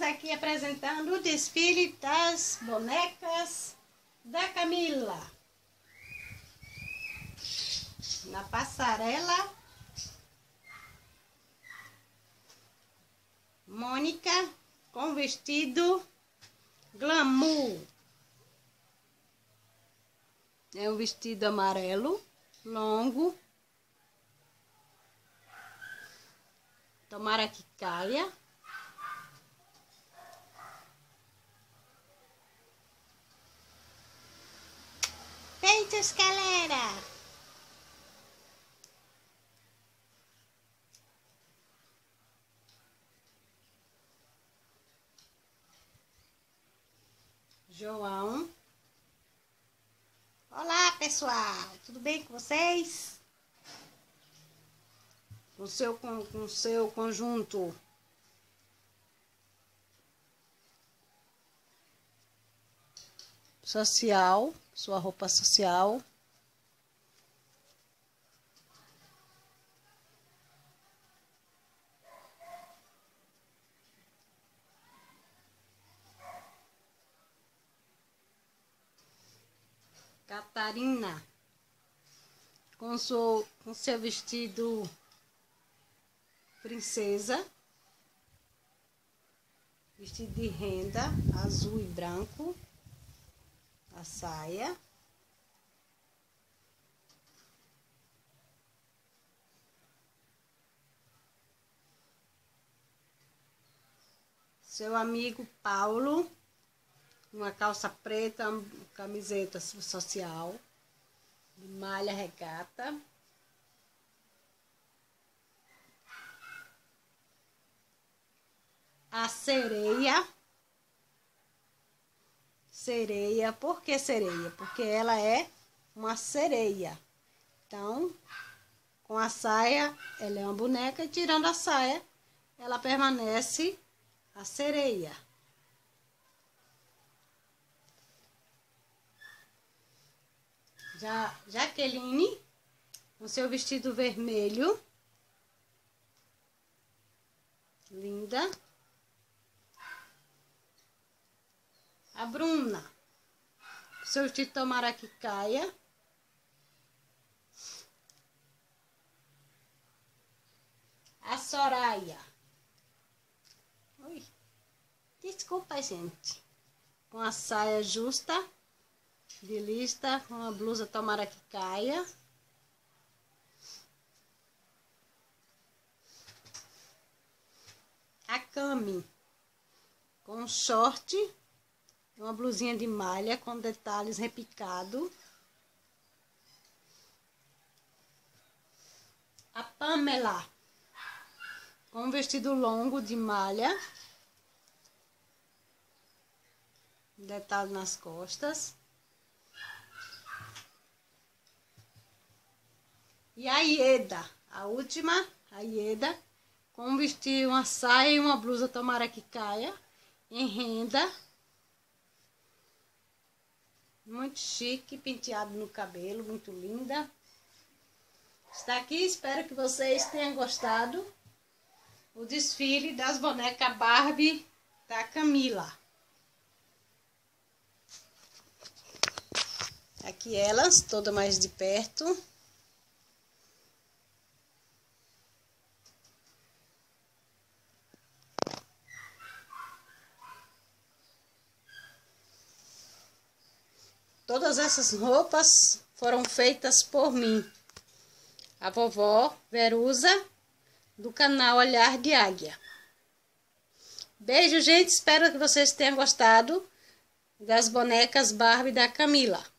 aqui apresentando o desfile das bonecas da Camila. Na passarela, Mônica com vestido glamour. É um vestido amarelo, longo. Tomara que caia. Feitos, galera! João. Olá, pessoal! Tudo bem com vocês? Com seu conjunto social, sua roupa social. Catarina, com seu vestido princesa, vestido de renda, azul e branco, a saia. Seu amigo Paulo, uma calça preta, camiseta social, de malha regata. A sereia. Sereia, por que sereia? Porque ela é uma sereia. Então, com a saia, ela é uma boneca, e tirando a saia, ela permanece a sereia. Jaqueline, com seu vestido vermelho, linda. A Bruna, seu vestido tomara que caia. A Soraya, oi, desculpa, gente, com a saia justa, de lista, com a blusa tomara que caia. A Cami, com short, uma blusinha de malha com detalhes repicados. A Pamela, com um vestido longo de malha, detalhe nas costas. E a Ieda, a última, a Ieda, com um vestido, uma saia e uma blusa tomara que caia, em renda. Muito chique, penteado no cabelo, muito linda. Está aqui, espero que vocês tenham gostado o desfile das bonecas Barbie da Camila. Aqui elas, todas mais de perto. Todas essas roupas foram feitas por mim, a vovó Verusa, do canal Olhar de Águia. Beijo, gente. Espero que vocês tenham gostado das bonecas Barbie da Camila.